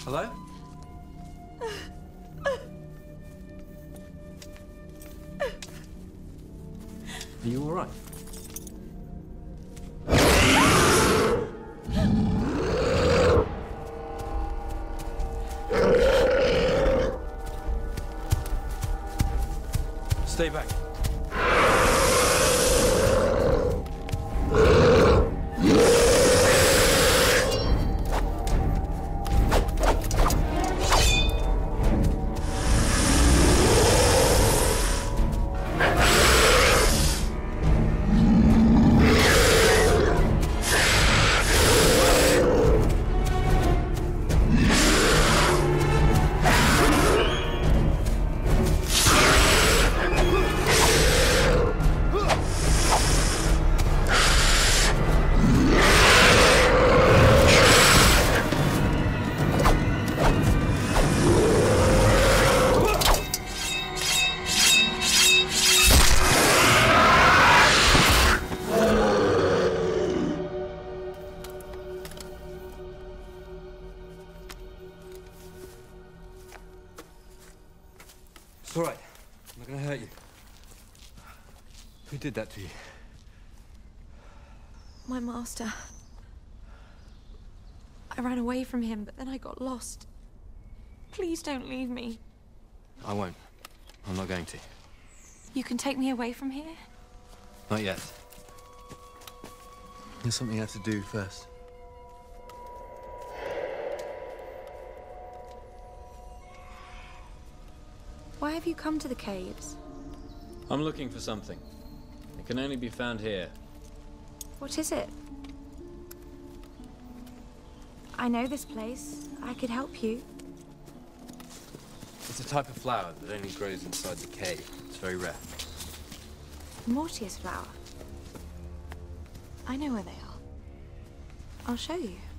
Hello? Are you all right? Stay back. It's all right. I'm not gonna hurt you. Who did that to you? My master. I ran away from him, but then I got lost. Please don't leave me. I won't. I'm not going to. You can take me away from here? Not yet. There's something I have to do first. Why have you come to the caves? I'm looking for something. It can only be found here. What is it? I know this place. I could help you. It's a type of flower that only grows inside the cave. It's very rare. Mortius flower. I know where they are. I'll show you.